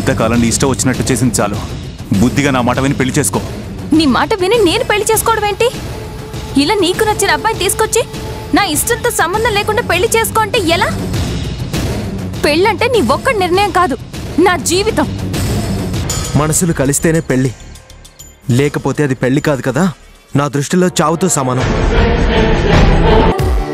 ఇంతకాలం నీ ఇష్టం వచ్చినట్టు చేసింది చాలు. బుద్ధిగా నా మాట విని పెళ్లి చేసుకో. నీ మాట విని నేను పెళ్లి చేసుకోవడం ఏంటి? ఇలా నీకు నచ్చిన అబ్బాయి తీసుకొచ్చి నా ఇష్టంతో సంబంధం లేకుండా పెళ్లి చేసుకో అంటే ఎలా? పెళ్ళంటే నీ ఒక్క నిర్ణయం కాదు, నా జీవితం. మనసులు కలిస్తేనే పెళ్లి, లేకపోతే అది పెళ్లి కాదు కదా. నా దృష్టిలో చావుతో సమానం.